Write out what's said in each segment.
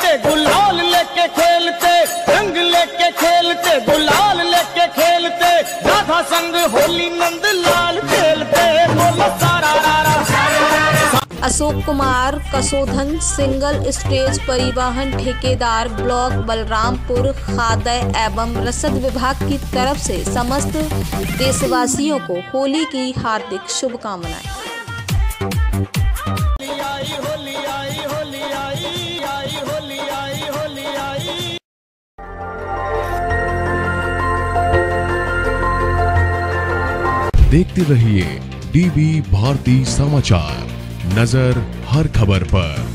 खेलते, गुलाल लेके खेलते, रंग लेके खेलते, गुलाल लेके खेलते, राधा संग होली नंद लाल खेलते, बोलो सारा रारा। अशोक कुमार कसोधन सिंगल स्टेज परिवहन ठेकेदार ब्लॉक बलरामपुर खाद्य एवं रसद विभाग की तरफ से समस्त देशवासियों को होली की हार्दिक शुभकामनाएं। देखते रहिए डीवी भारती समाचार, नजर हर खबर पर।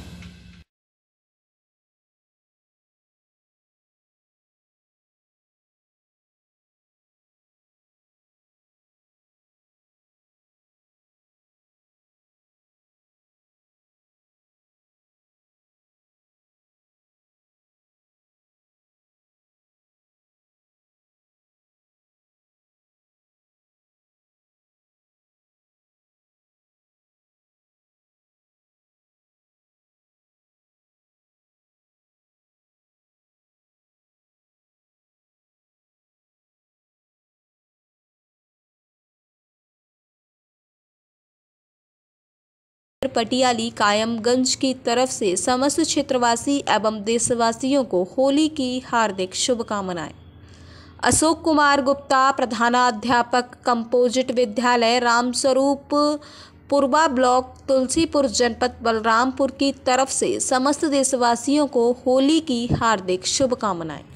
पटियाली कायमगंज की तरफ से समस्त क्षेत्रवासी एवं देशवासियों को होली की हार्दिक शुभकामनाएं। अशोक कुमार गुप्ता, प्रधानाध्यापक कंपोजिट विद्यालय रामस्वरूप पुरबा ब्लॉक तुलसीपुर जनपद बलरामपुर की तरफ से समस्त देशवासियों को होली की हार्दिक शुभकामनाएं।